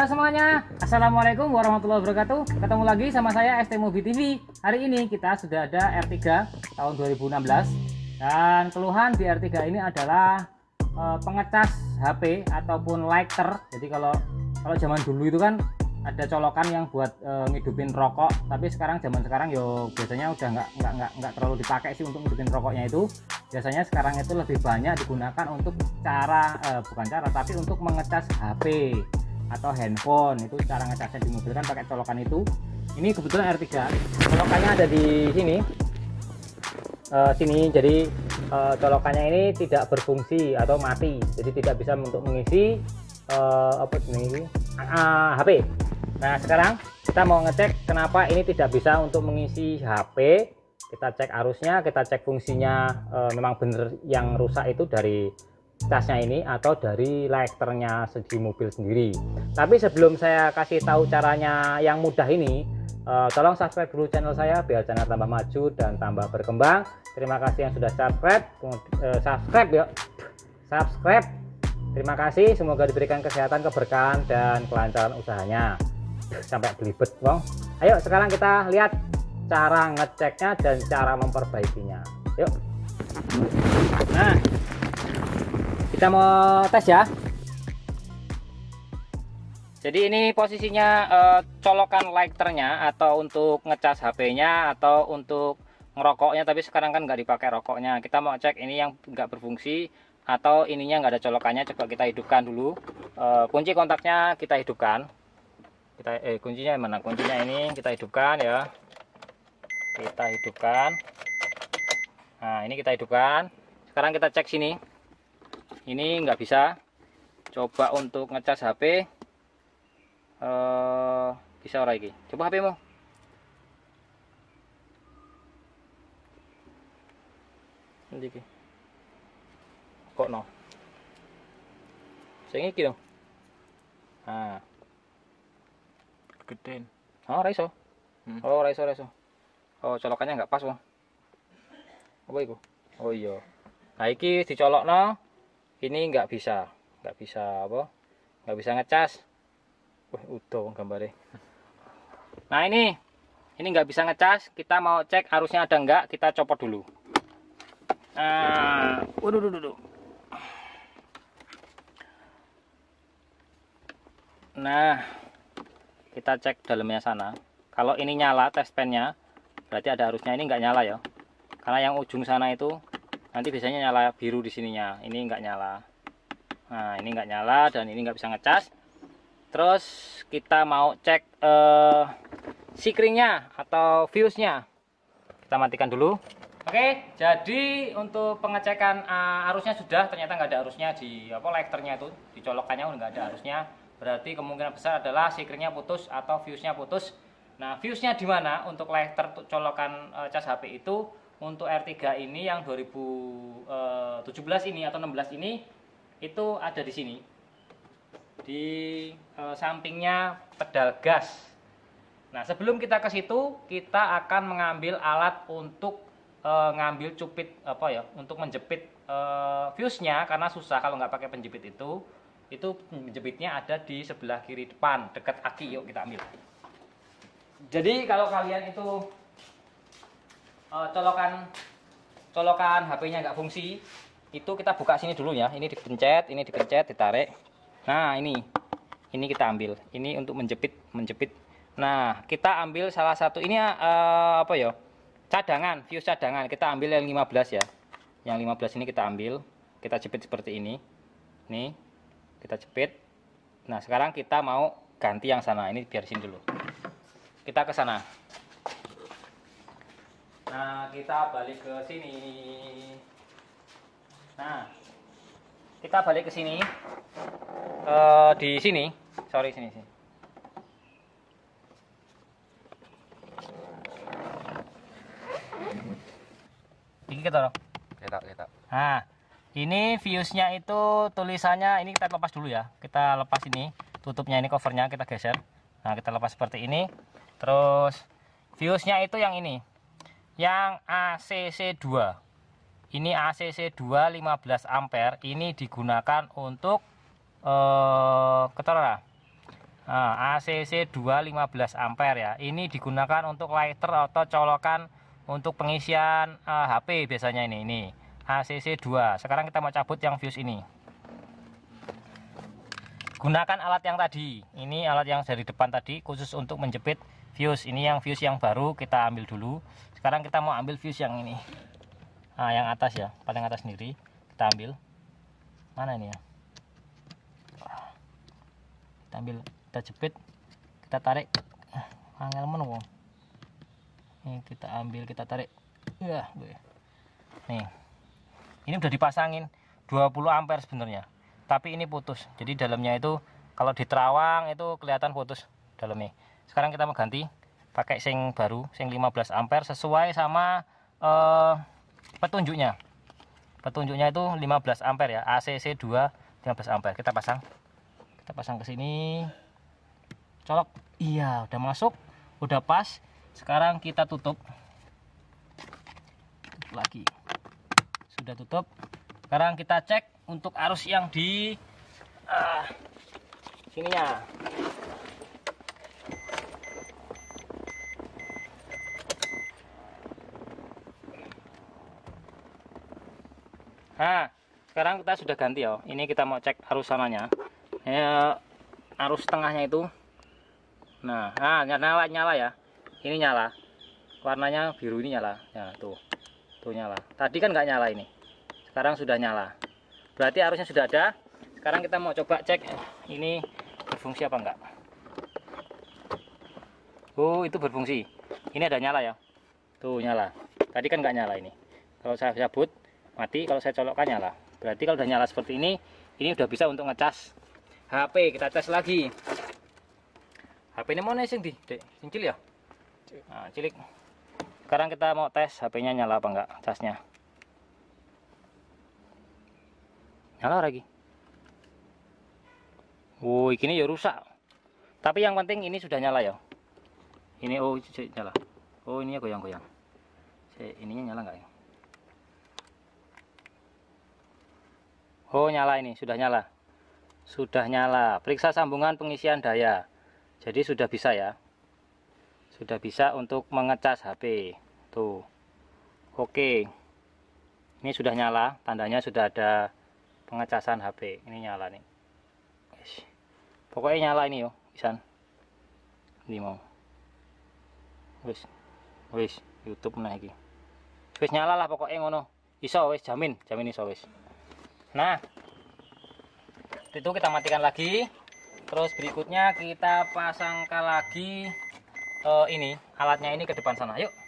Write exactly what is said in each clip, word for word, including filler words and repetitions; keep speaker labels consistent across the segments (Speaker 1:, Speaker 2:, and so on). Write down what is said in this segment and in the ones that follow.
Speaker 1: semuanya, Assalamualaikum warahmatullahi wabarakatuh. Ketemu lagi sama saya S T Mobi T V. Hari ini kita sudah ada R tiga tahun dua ribu enam belas. Dan keluhan di R tiga ini adalah e, pengecas H P ataupun lighter. Jadi kalau kalau zaman dulu itu kan ada colokan yang buat e, ngidupin rokok, tapi sekarang zaman sekarang yo biasanya udah nggak nggak nggak nggak terlalu dipakai sih untuk ngidupin rokoknya itu. Biasanya sekarang itu lebih banyak digunakan untuk cara e, bukan cara tapi untuk mengecas H P atau handphone. Itu cara ngecasnya di mobil kan pakai colokan itu. Ini kebetulan R tiga colokannya ada di sini e, sini jadi e, colokannya ini tidak berfungsi atau mati, jadi tidak bisa untuk mengisi e, apa ini H P. Nah sekarang kita mau ngecek kenapa ini tidak bisa untuk mengisi H P. Kita cek arusnya, kita cek fungsinya e, memang benar yang rusak itu dari casnya ini atau dari lighternya segi mobil sendiri. Tapi sebelum saya kasih tahu caranya yang mudah ini, e, tolong subscribe dulu channel saya biar channel tambah maju dan tambah berkembang. Terima kasih yang sudah subscribe, e, subscribe ya, subscribe. Terima kasih, semoga diberikan kesehatan, keberkahan dan kelancaran usahanya. Sampai belibet wong. Ayo sekarang kita lihat cara ngeceknya dan cara memperbaikinya. Yuk. Nah, kita mau tes ya. Jadi ini posisinya eh, colokan lighternya atau untuk ngecas H P-nya atau untuk ngerokoknya, tapi sekarang kan nggak dipakai rokoknya. Kita mau cek ini yang nggak berfungsi atau ininya nggak ada colokannya. Coba kita hidupkan dulu. Eh, kunci kontaknya kita hidupkan. Kita eh kuncinya mana? Kuncinya ini kita hidupkan ya. Kita hidupkan. Nah, ini kita hidupkan. Sekarang kita cek sini. Ini nggak bisa. Coba untuk ngecas H P. Eh, bisa ora iki? Coba H P-mu. Nanti iki. Kok no? Sing iki dong. Nah.
Speaker 2: Gedein.
Speaker 1: Oh, raiso.
Speaker 2: Hmm.
Speaker 1: Oh, raiso raiso. Oh, colokannya nggak pas, Bang. Apa itu? Oh iya. Nah, iki dicolokno. Ini nggak bisa. Nggak bisa apa? Nggak bisa ngecas. Wah, udah gambarnya. Nah, ini. Ini nggak bisa ngecas. Kita mau cek arusnya ada nggak? Kita copot dulu. Nah, waduh, waduh, waduh. Nah, kita cek dalamnya sana. Kalau ini nyala test pennya, berarti ada arusnya. Ini nggak nyala ya, karena yang ujung sana itu nanti biasanya nyala biru di sininya. Ini nggak nyala. Nah, ini nggak nyala dan ini nggak bisa ngecas. Terus kita mau cek eh, sikringnya atau fuse-nya. Kita matikan dulu. Oke, jadi untuk pengecekan uh, arusnya sudah, ternyata nggak ada arusnya di apa lighternya itu, di colokannya nggak ada arusnya. Berarti kemungkinan besar adalah sikringnya putus atau fuse-nya putus. Nah, fuse-nya di mana untuk lighter colokan e, cas H P itu? Untuk R tiga ini yang dua ribu tujuh belas ini atau enam belas ini itu ada di sini. Di e, sampingnya pedal gas. Nah, sebelum kita ke situ, kita akan mengambil alat untuk e, ngambil cupit apa ya? Untuk menjepit e, fuse-nya, karena susah kalau nggak pakai penjepit itu. Itu penjepitnya ada di sebelah kiri depan dekat aki. Yuk kita ambil. Jadi kalau kalian itu uh, colokan colokan H P-nya nggak fungsi, itu kita buka sini dulu ya. Ini dipencet, ini dipencet, ditarik. Nah ini, ini kita ambil. Ini untuk menjepit, menjepit. Nah kita ambil salah satu ini uh, apa ya? Cadangan, fuse cadangan. Kita ambil yang lima belas ya. Yang lima belas ini kita ambil, kita jepit seperti ini. Nih. Kita jepit. Nah sekarang kita mau ganti yang sana. Ini biar sini dulu. Kita ke sana. Nah kita balik ke sini. Nah kita balik ke sini. E, di sini. Sorry sini sini. Ini kita loh.
Speaker 2: Kita kita.
Speaker 1: Nah. Ini fuse-nya itu tulisannya, ini kita lepas dulu ya. Kita lepas ini, tutupnya ini, covernya kita geser. Nah, kita lepas seperti ini. Terus fuse-nya itu yang ini. Yang A C C dua. Ini A C C dua lima belas ampere. Ini digunakan untuk eh ketara. Nah, A C C dua lima belas ampere ya. Ini digunakan untuk lighter atau colokan untuk pengisian uh, H P biasanya ini. Ini A C C dua. Sekarang kita mau cabut yang fuse ini. Gunakan alat yang tadi. Ini alat yang dari depan tadi khusus untuk menjepit fuse. Ini yang fuse yang baru kita ambil dulu. Sekarang kita mau ambil fuse yang ini. Nah, yang atas ya, paling atas sendiri. Kita ambil. Mana ini ya? Kita ambil, kita jepit, kita tarik. Angel menung. Ini kita ambil, kita tarik. Ya, nih. Ini udah dipasangin dua puluh ampere sebenarnya. Tapi ini putus. Jadi dalamnya itu kalau di terawang itu kelihatan putus dalamnya. Sekarang kita mau ganti pakai sing baru, sing lima belas ampere sesuai sama eh, petunjuknya. Petunjuknya itu lima belas ampere ya, A C C dua lima belas ampere. Kita pasang. Kita pasang ke sini. Colok. Iya, udah masuk, udah pas. Sekarang kita tutup. Tutup lagi. Sudah tutup. Sekarang kita cek untuk arus yang di uh, sininya. Nah, sekarang kita sudah ganti ya. Ini kita mau cek arus sananya. Ya, arus tengahnya itu. Nah, nah nyala nyala ya. Ini nyala. Warnanya biru ini nyala. Ya, tuh. Tuh nyala. Tadi kan nggak nyala ini. Sekarang sudah nyala. Berarti arusnya sudah ada. Sekarang kita mau coba cek ini berfungsi apa enggak. Oh, itu berfungsi. Ini ada nyala ya. Tuh nyala. Tadi kan nggak nyala ini. Kalau saya cabut mati, kalau saya colokkan nyala. Berarti kalau udah nyala seperti ini, ini udah bisa untuk ngecas H P. Kita tes lagi. H P ini mana sing di, Dek? Sing cilik ya? Nah, cilik. Sekarang kita mau tes H P-nya nyala apa enggak casnya. Nyala lagi. Oh, ini ya rusak. Tapi yang penting ini sudah nyala ya. Ini oh nyala. Oh, ini ya goyang-goyang. Ininya nyala enggak ya? Oh, nyala ini, sudah nyala. Sudah nyala. Periksa sambungan pengisian daya. Jadi sudah bisa ya. Sudah bisa untuk mengecas H P. Tuh. Oke. Ini sudah nyala, tandanya sudah ada pengecasan H P. Ini nyala nih. Pokoknya nyala ini yo, pisan. Ini mau. Wis. Wis, YouTube nah iki. Wis nyala lah pokoknya ngono. Iso wis jamin, jamin iso wis. Nah, itu kita matikan lagi. Terus berikutnya kita pasangkan lagi uh, ini alatnya ini ke depan sana. Yuk.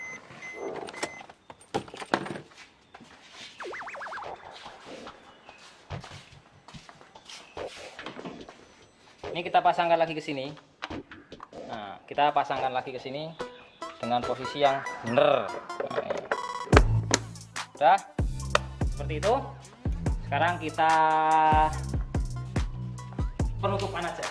Speaker 1: Ini kita pasangkan lagi ke sini. Nah, kita pasangkan lagi ke sini dengan posisi yang benar. Udah seperti itu. Sekarang kita penutupan aja.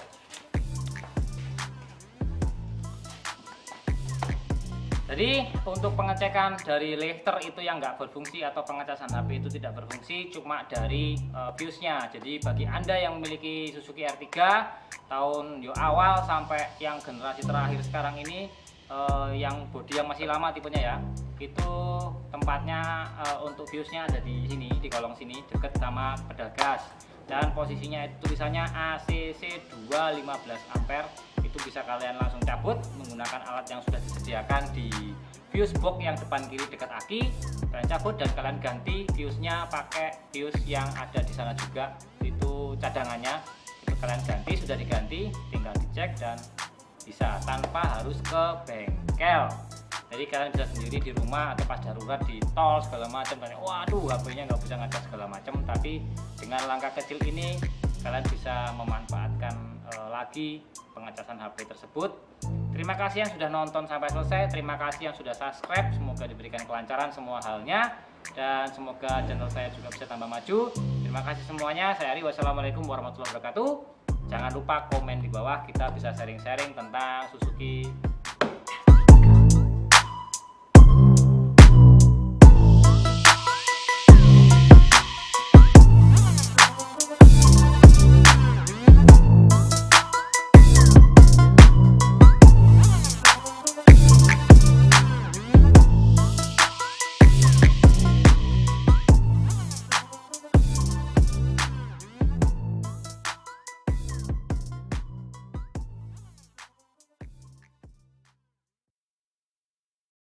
Speaker 1: Jadi untuk pengecekan dari lifter itu yang nggak berfungsi atau pengecasan H P itu tidak berfungsi cuma dari uh, fuse-nya. Jadi bagi Anda yang memiliki Suzuki R tiga tahun yo awal sampai yang generasi terakhir sekarang ini uh, yang bodi yang masih lama tipenya ya, itu tempatnya uh, untuk fuse-nya ada di sini, di kolong sini dekat sama pedal gas. Dan posisinya itu tulisannya A C C dua lima belas ampere. Itu bisa kalian langsung cabut menggunakan alat yang sudah disediakan di fuse box yang depan kiri dekat aki. Kalian cabut dan kalian ganti fuse-nya pakai fuse yang ada di sana juga. Itu cadangannya. Itu kalian ganti, sudah diganti, tinggal dicek dan bisa tanpa harus ke bengkel. Jadi kalian bisa sendiri di rumah atau pas darurat di tol segala macam. Waduh, H P-nya nggak bisa ngecas segala macam. Tapi dengan langkah kecil ini kalian bisa memanfaatkan e, lagi pengecasan H P tersebut. Terima kasih yang sudah nonton sampai selesai. Terima kasih yang sudah subscribe. Semoga diberikan kelancaran semua halnya dan semoga channel saya juga bisa tambah maju. Terima kasih semuanya. Saya Ari. Wassalamualaikum warahmatullahi wabarakatuh. Jangan lupa komen di bawah, kita bisa sharing-sharing tentang Suzuki